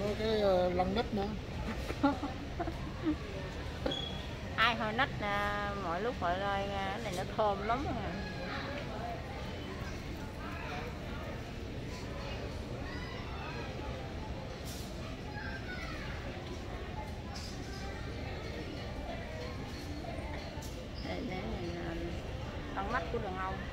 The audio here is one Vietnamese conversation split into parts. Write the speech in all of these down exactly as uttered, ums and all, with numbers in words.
cái uh, lăn nít nữa. Ai thôi nít à, mọi lúc mọi nơi cái này nó thơm lắm à. Đây, đây là con mắt của đàn ông.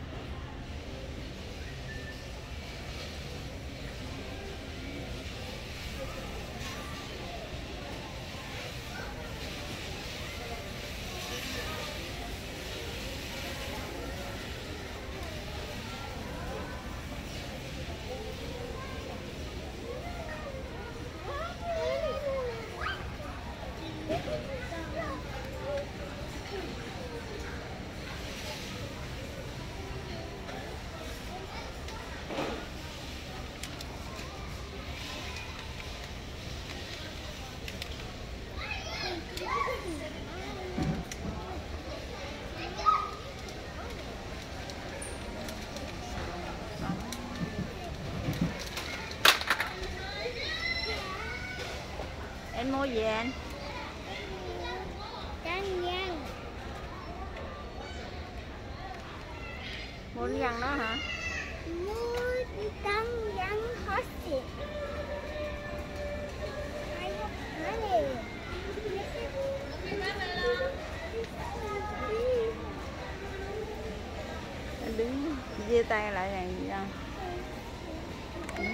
Em mua gì anh? Trắng văn. Mua cái văn đó hả? Mua trắng văn hết xịt. Nói đi. Anh đứng giơ tay lại này gì không? Ừ.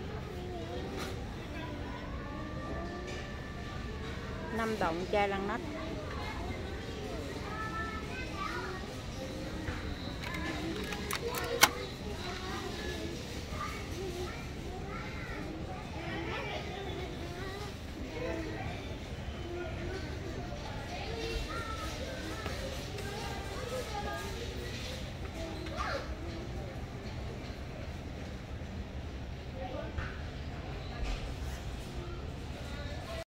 Năm đồng chai lăn nách.